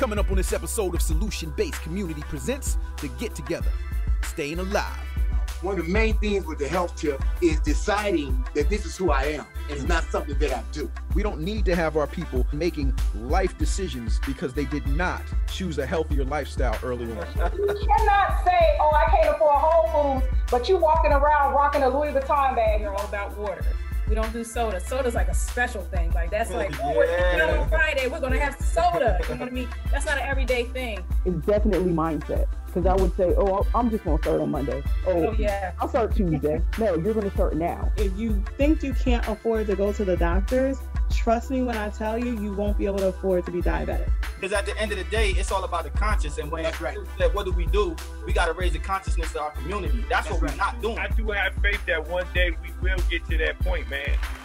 Coming up on this episode of Solution Based Community presents The Get Together, Staying Alive. One of the main things with the health tip is deciding that this is who I am, and it's not something that I do. We don't need to have our people making life decisions because they did not choose a healthier lifestyle early on. You cannot say, oh, I can't afford Whole Foods, but you walking around rocking a Louis Vuitton bag. You're all about water. We don't do soda. Soda's like a special thing. Like that's like, oh, we're eating out on Friday, we're gonna have soda. You know what I mean? That's not an everyday thing. It's definitely mindset. Because I would say, oh, I'm just gonna start on Monday. Oh yeah, I'll start Tuesday. No, you're gonna start now. If you think you can't afford to go to the doctors, trust me when I tell you, you won't be able to afford to be diabetic. Because at the end of the day, it's all about the conscience. And when That's right. What do? We got to raise the consciousness of our community. That's what we're not doing. I do have faith that one day we will get to that point, man.